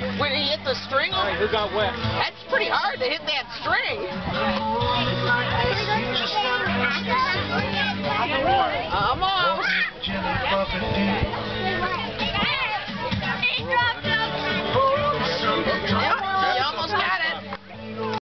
When he hit the string? All right, who got wet? That's pretty hard to hit that string. Almost.